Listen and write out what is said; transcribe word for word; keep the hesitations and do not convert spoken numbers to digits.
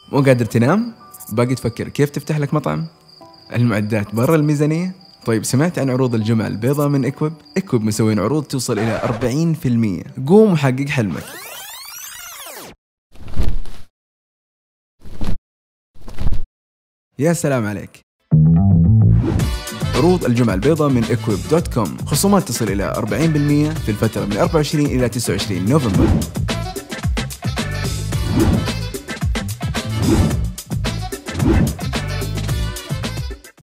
مو قادر تنام؟ باقي تفكر كيف تفتح لك مطعم؟ المعدات برا الميزانية؟ طيب سمعت عن عروض الجمعة البيضاء من إكويب؟ إكويب مسوين عروض توصل إلى أربعين بالمية. قوم وحقق حلمك. يا سلام عليك. عروض الجمعة البيضاء من إكويب دوت كوم، خصومات تصل إلى أربعين بالمية في الفترة من أربعة وعشرين إلى تسعة وعشرين نوفمبر.